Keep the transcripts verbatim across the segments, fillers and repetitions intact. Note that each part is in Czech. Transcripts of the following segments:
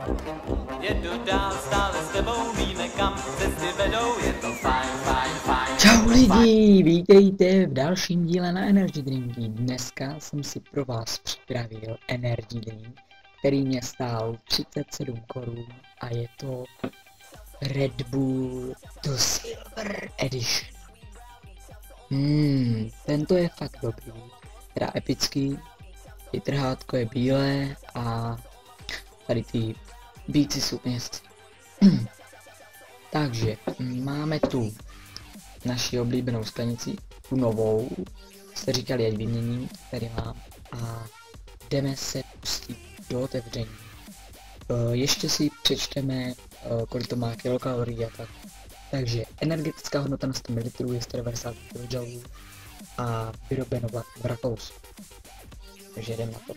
Jedu dál, stále s tebou, víme kam cesty vedou, je to fajn, fajn, fajn. Čau lidi, vítejte v dalším díle na Energy Drinky. Dneska jsem si pro vás připravil Energy Drink, který mě stál třicet sedm korun a je to Red Bull The Silver Edition. Hmm, tento je fakt dobrý, teda epický, i trhátko je bílé a tady ty bíci jsou městí. Takže máme tu naši oblíbenou sklenici, tu novou, jste říkali, ať vyměním, tady mám, a jdeme se pustit do otevření. E, ještě si přečteme, e, kolik to má kilokalorií a tak. Takže energetická hodnota na sto mililitrů je sto devadesát kilojoulů a vyrobeno v Rakousku. Takže jdeme na to.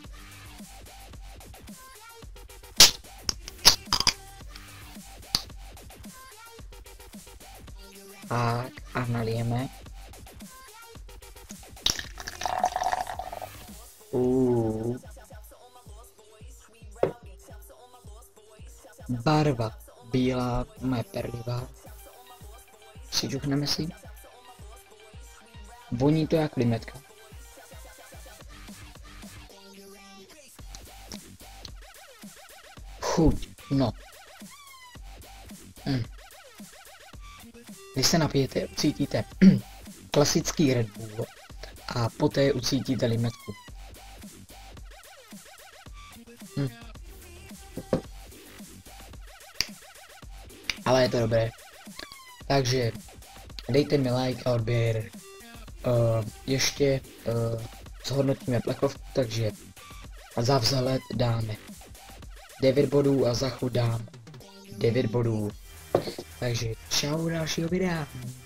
Tak a nalijeme. Uh. Barva bílá, moje perlivá. Přičuchneme si. Voní to jak limetka. Chuť, no. Hm. Když se napijete, ucítíte klasický Red Bull a poté ucítíte limetku. Hm. Ale je to dobré. Takže dejte mi like a odběr. Uh, ještě uh, zhodnotíme plechovku, takže za vzhled dáme devět bodů a za chuť dám devět bodů. Takže čau u dalšího videa.